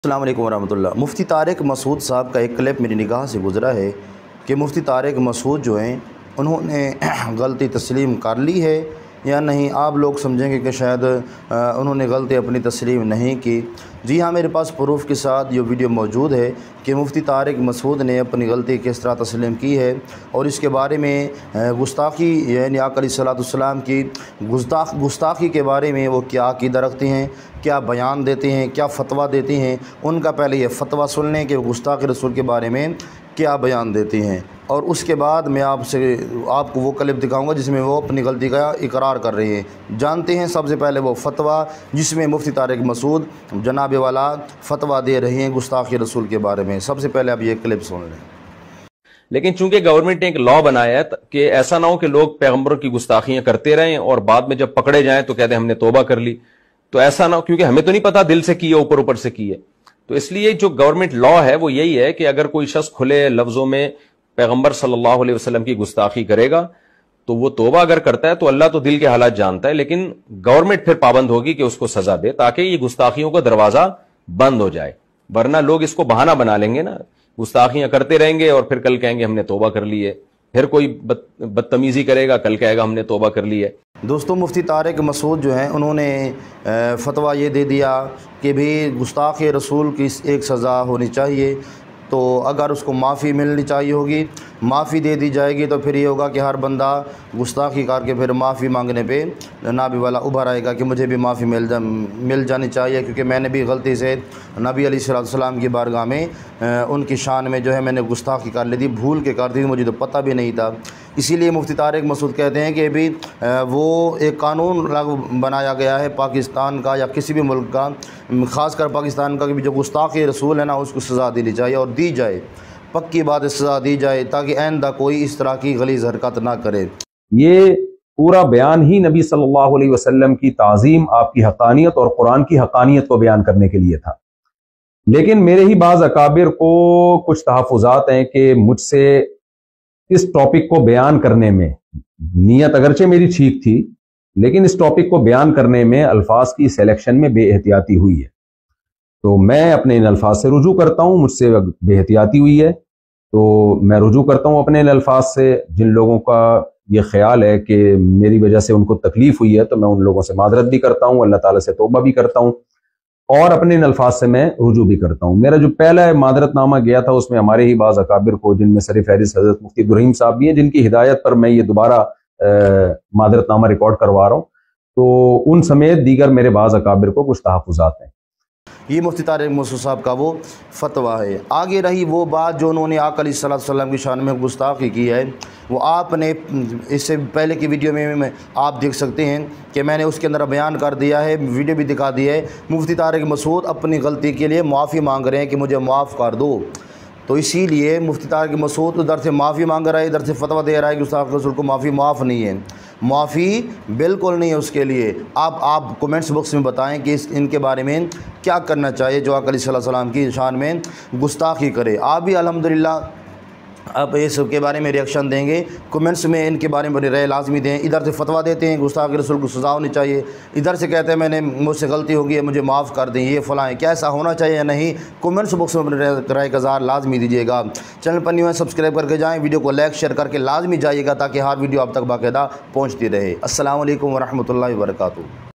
السلام علیکم ورحمۃ اللہ۔ مفتی طارق مسعود صاحب کا ایک کلپ میری نگاہ سے گزرا ہے کہ مفتی طارق مسعود جو ہیں انہوں نے غلطی تسلیم کر لی ہے یا نہیں۔ آپ لوگ سمجھیں گے کہ شاید انہوں نے غلطی اپنی تسلیم نہیں کی۔ جی ہاں، میرے پاس پروف کے ساتھ یہ ویڈیو موجود ہے کہ مفتی طارق مسعود نے اپنی غلطی کس طرح تسلیم کی ہے، اور اس کے بارے میں گستاخی یعنی آقا علیہ الصلوۃ والسلام کی گستاخی کے بارے میں وہ کیا عقیدہ رکھتے ہیں، کیا بیان دیتے ہیں، کیا فتویٰ دیتے ہیں۔ ان کا پہلے یہ فتویٰ سن لیں کہ وہ گستاخ رسول کے بارے میں کیا بیان دیتے ہیں، اور اس کے بعد میں آپ کو وہ کلپ دکھاؤں گا جس میں وہ اپنی غلطی کا اقرار کر رہے ہیں۔ جانتے ہیں سب سے پہلے وہ فتویٰ جس میں مفتی طارق مسعود جناب والا فتویٰ دے رہے ہیں گستاخ رسول کے بارے میں۔ سب سے پہلے آپ یہ کلپ سن لیں۔ لیکن چونکہ گورنمنٹ نے ایک لا بنایا ہے کہ ایسا نہ ہو کہ لوگ پیغمبروں کی گستاخیاں کرتے رہیں اور بعد میں جب پکڑے جائیں تو کہتے ہیں ہم نے توبہ کر لی، تو ایسا نہ ہو، کیونکہ ہمیں تو نہیں پتا دل سے کی ہے اوپر سے کی ہے۔ تو اس لیے جو گورنمنٹ لا ہے وہ یہی ہے کہ اگر کوئی شخص کھلے لفظوں میں پیغمبر صلی اللہ علیہ وسلم کی گستاخی کرے گا تو وہ توبہ اگر کرتا ہے تو اللہ تو دل کے حالات جانتا ہے، لیکن گورنمنٹ پھر پابند ہوگی کہ اس کو سزا دے تاکہ یہ گستاخیوں کا دروازہ بند ہو جائے، ورنہ لوگ اس کو بہانہ بنا لیں گے نا، گستاخیاں کرتے رہیں گے اور پھر کل کہیں گے ہم نے توبہ کر لی ہے، پھر کوئی بدتمیزی کرے گا کل کہے گا ہم نے توبہ کر لی ہے۔ دوستوں، مفتی طارق مسعود جو ہیں انہوں نے فتویٰ یہ دے دیا کہ بھی گستاخ رسول کی ایک سزا ہونی چاہیے، تو اگر اس کو معافی ملنی چاہیے ہوگی، معافی دے دی جائے گی تو پھر یہ ہوگا کہ ہر بندہ گستاخی کر کے پھر معافی مانگنے پہ نبی والا ابھر آئے گا کہ مجھے بھی معافی مل جانی چاہیے، کیونکہ میں نے بھی غلطی سے نبی علیہ السلام کی بارگاہ میں ان کی شان میں جو ہے میں نے گستاخی کر لی تھی، بھول کے کر دی تھی، مجھے تو پتہ بھی نہیں تھا۔ اسی لیے مفتی طارق مسعود کہتے ہیں کہ بھی وہ ایک قانون بنایا گیا ہے پاکستان کا یا کسی بھی ملک کا، خاص کر پاکستان کا، کہ جو گستاخ رسول ہے نا اس کو سزا دینی چاہیے، اور دی جائے، پکی بات ہے سزا دی جائے تاکہ آئندہ کوئی اس طرح کی غلیظ حرکت نہ کرے۔ یہ پورا بیان ہی نبی صلی اللہ علیہ وسلم کی تعظیم، آپ کی حقانیت اور قرآن کی حقانیت کو بیان کرنے کے لیے تھا، لیکن میرے ہی بعض اکابر کو کچھ تحفظات ہیں کہ مجھ سے اس ٹاپک کو بیان کرنے میں، نیت اگرچہ میری ٹھیک تھی لیکن اس ٹاپک کو بیان کرنے میں الفاظ کی سلیکشن میں بے احتیاطی ہوئی ہے، تو میں اپنے ان الفاظ سے رجوع کرتا ہوں۔ مجھ سے بے احتیاطی ہوئی ہے تو میں رجوع کرتا ہوں اپنے ان الفاظ سے۔ جن لوگوں کا یہ خیال ہے کہ میری وجہ سے ان کو تکلیف ہوئی ہے تو میں ان لوگوں سے معذرت بھی کرتا ہوں، اللہ تعالیٰ سے توبہ بھی کرتا ہوں، اور اپنے ان الفاظ سے میں رجوع بھی کرتا ہوں۔ میرا جو پہلا معذرت نامہ گیا تھا اس میں ہمارے ہی بعض اکابر کو، جن میں سر فہرست حضرت مفتی عبدالرحیم صاحب بھی ہیں، جن کی ہدایت پر میں یہ دوبارہ معذرت نامہ ریکارڈ کروا رہا ہوں، تو ان سمیت دیگر میرے بعض اکابر کو کچھ تحفظات ہیں۔ یہ مفتی طارق مسعود صاحب کا وہ فتویٰ ہے۔ آگے رہی وہ بات جو انہوں نے آقا علیہ السلام کی شان میں گستاخی کی ہے، وہ آپ نے اس سے پہلے کی ویڈیو میں آپ دیکھ سکتے ہیں کہ میں نے اس کے اندر بیان کر دیا ہے، ویڈیو بھی دکھا دی ہے۔ مفتی طارق مسعود اپنی غلطی کے لیے معافی مانگ رہے ہیں کہ مجھے معاف کر دو، تو اسی لیے مفتی طارق مسعود ادھر سے معافی مانگ رہا ہے، ادھر سے فتویٰ دے رہا ہے کہ گستاخ رسول کو معاف نہیں ہے، معافی بالکل نہیں ہے اس کے لیے۔ آپ کومنٹس باکس میں بتائیں کہ ان کے بارے میں کیا کرنا چاہیے جو آقا علیہ السلام کی شان میں گستاخی کرے۔ آپ بھی الحمدللہ آپ اس کے بارے میں ریئیکشن دیں گے، کومنٹس میں ان کے بارے میں رائے لازمی دیں۔ ادھر سے فتویٰ دیتے ہیں گستاخ رسول کو سزا ہونی چاہیے، ادھر سے کہتے ہیں میں نے مجھ سے غلطی ہوگی ہے مجھے معاف کر دیں، یہ فلاں ہے، کیا ایسا ہونا چاہیے یا نہیں؟ کومنٹس باکس میں اپنے رائے کا اظہار لازمی دیجیے گا۔ چینل پر نیو ہے سبسکرائب کر کے جائیں، ویڈیو کو لائک شیئر کر کے لازمی جائیے گا تاکہ ہر ویڈیو آپ تک باقاعدہ پہنچتی رہے۔ السلام علیکم ورحمۃ اللہ وبرکاتہ۔